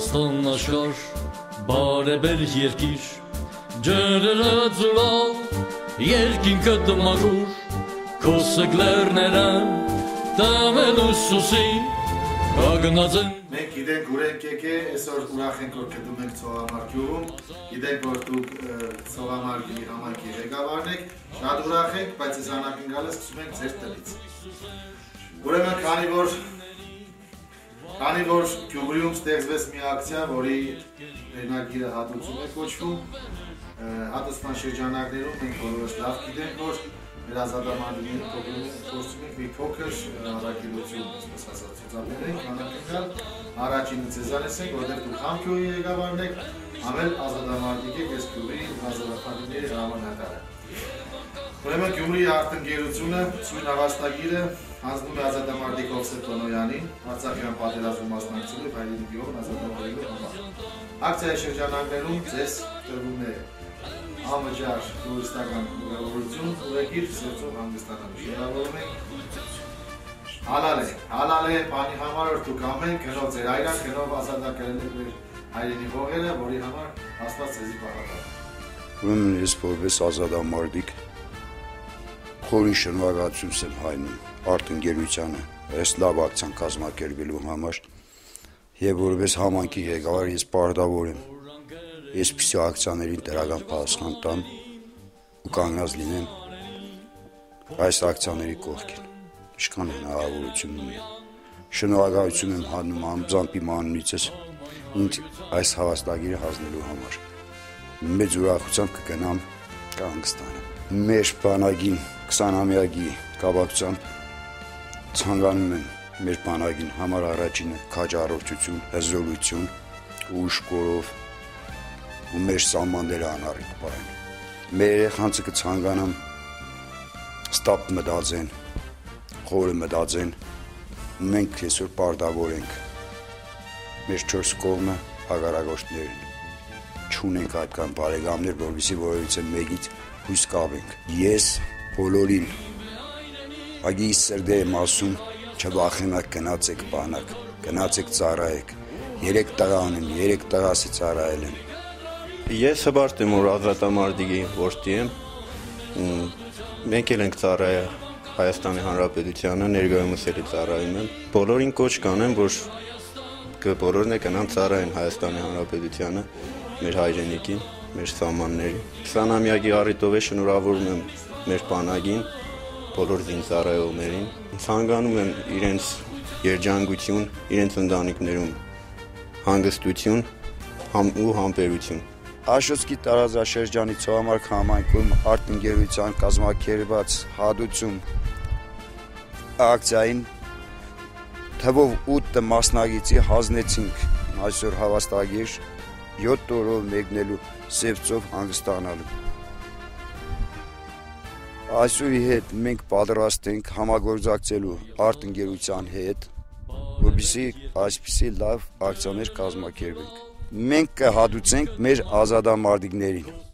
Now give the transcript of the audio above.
Հայաստան աշխարհ, բարեբեր երկիր, ջրերը ծլալ, երկինքը դմագուր, քո սգլերները տամելու սուսի, կագնած են։ Մենք գիտենք ուրենք եկե, այսօր ուրախ ենք, որ գտնում ենք Ցողամար գյուղում, գիտենք, որ դուք Ցողամար գյուղի համայնքի ղեկավարն եք, շատ ուրախ ենք, բայց այս անակին գալը սկսում ենք ձեր տնից։ Ուրեմն քանի որ Գյումրիում ստեղծվեց մի ակցիա, որի վերնագիրը հատուցում է կոչվում, հատուցման շրջանակներում մենք բոլորս լավ գիտենք, որ մեր ազատամարտիկների փոխում ենք մի փոքր առաքելություն, այսպես ասած, ցուցաբերենք, անակնկալ առաջինը ցեզանես ենք, որտեղ դուք համ Գյումրիի ղեկավարն եք, համ էլ ազատամարտիկ եք այս Գյումրիի ազատամարտիկների հրամանատարը։ Ուրեմն Գյումրիի արտընկերությունը սույն հավաստագիրը հանձնում է ազատամարտիկ Հովսեփ Տոնոյանին, Արցախյան պատերազմում մասնակցելու հայրենի գյուղն ազատագրելու համար։ Ակցիայի շրջանակներում ձեզ տրվում է անվճար տուրիստական ուղևորություն, ուղեկիր Սերծով հանգստանալու։ Շնորհավորում ենք։ Հալալ է բանի համար, որ դուք ամեն գնով ձեր այրան, գնով ազատագրել եք մեր հայրենի հողերը, որի համար Աստված ձեզի պարտադիր։ Ուրեմն ես որպես ազատամարտիկ խորին շնորհակալություն եմ հայտնում արտընկերությանը այս լավ ակցիան կազմակերպելու համար եւ որպես համայնքի ղեկավար ես պարտավոր եմ այսպիսի ակցիաներին դրական պատասխան տամ ու կանգնած լինեմ այս ակցիաների կողքին ինչքան հնարավորություն ունեմ շնորհակալություն եմ հայտնում անձամբ իմ անունից ինձ այս հավաստագիրը հանձնելու համար մեծ ուրախությամբ կգնամ կհանգստանամ մեր բանակին 20-ամյակի կապակցությամբ ցանկանում եմ մեր բանակին համար առաջինը քաջառողջություն, հզորություն, ուժ կորով ու մեր սահմանները անառիկ պահեն։ Մեր երեխաները կցանկանամ ստապ մտածեն, խորը մտածեն, մենք այսօր պարտավոր ենք մեր չորս կողմը հակառակորդներին չունենք այդքան բարեկամներ, որովհետեւ որևիցե մեկից հույս կապենք։ Ես բոլորին ագի սրդե եմ ասում չվախենակ գնացեք բանակ, գնացեք ծառայեք, 3 տղա ունեմ, 3 տղասի ծառայել եմ։ Ես հբարտ եմ, որ ազատամարտիկի որդի եմ, մենք էլ ենք ծառայել Հայաստանի Հանրապետությանը, ներկայումս էլի ծառայում եմ։ Բոլորին կոչ կանեմ, որ բոլորն է գնան ծառայեն Հայաստանի Հանրապետությանը, մեր հայրենիքին, մեր սահմաններին։ 20-ամյակի առիթով է շնորհավորում եմ մեր բանակին, բոլոր զինծառայողներին, ցանկանում եմ իրենց երջանկություն, իրենց ընտանիքներում հանգստություն ու համբերություն։ Աշոտսկի տարածաշրջանի Ցողամար համայնքում արտընկերության կազմակերպված հատուցում ակցիային թվով 8 մասնակիցի հանձնեցինք այսօր հավաստագիր 7 օրով մեկնելու Սևծով հանգստանալու։ Այսօրի հետ մենք պատրաստ ենք համագործակցելու արտընկերության հետ, որպեսզի այսպիսի լավ ակցիաներ կազմակերպենք։ Մենք կհատուցենք մեր ազատամարտիկներին։